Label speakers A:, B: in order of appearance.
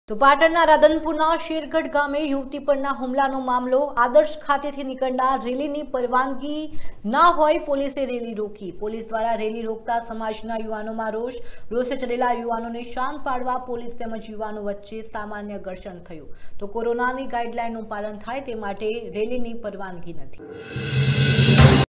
A: તો પાટણના રાધનપુરના શેરગઢ ગામે યુવતી પરના હુમલાનો મામલો। આદર્શ ખાતેથી નીકળનાર રેલીની પરવાનગી ના હોય પોલીસે રેલી રોકી। પોલીસ દ્વારા રેલી રોકતા સમાજના યુવાનોમાં રોષે ચડેલા યુવાનોને શાંત પાડવા પોલીસ તેમજ યુવાનો વચ્ચે સામાન્ય ઘર્ષણ થયું। તો કોરોનાની ગાઈડલાઈનનું પાલન થાય તે માટે રેલીની પરવાનગી નથી।